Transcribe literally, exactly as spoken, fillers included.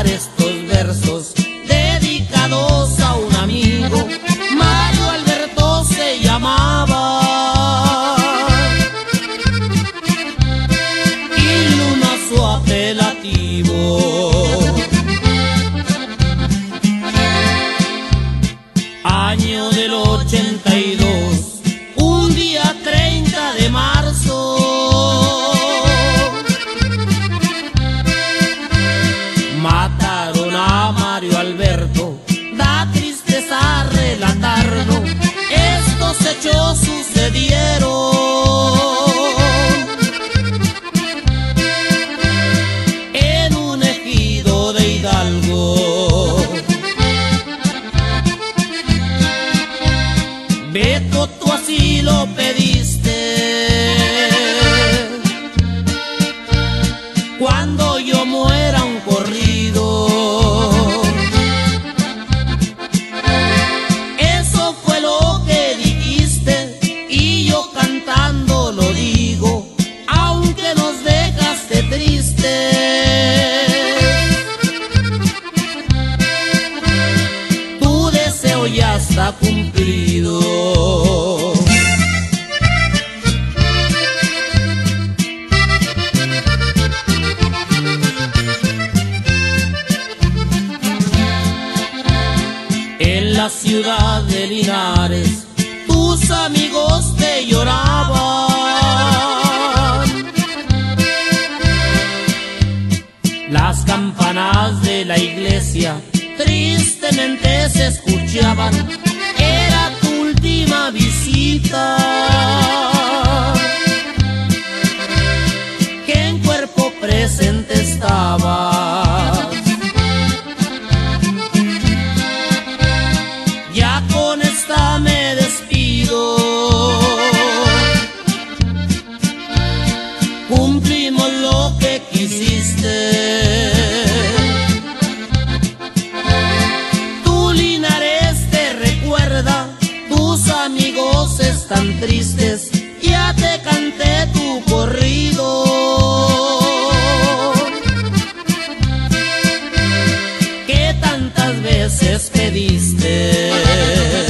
cantar estos versos dedicados a un amigo. Mario Alberto se llamaba y Luna su apelativo. Año del ochenta y dos, un día treinta de marzo, mataron a Mario Alberto. Da tristeza relatarlo, estos hechos sucedieron en un ejido de Hidalgo. Beto, tú así lo pediste, cuando yo muera un corrido. Eso fue lo que dijiste y yo cantando lo digo, aunque nos dejaste tristes. Tu deseo ya está cumplido. En la ciudad de Linares, tus amigos te lloraban. Las campanas de la iglesia tristemente se escuchaban. Era tu última visita, que en cuerpo presente estabas. Ya con esta me despido, cumplimos lo que quisiste. Tu Linares te recuerda, tus amigos están tristes, ya te canté tu corrido que tantas veces pediste.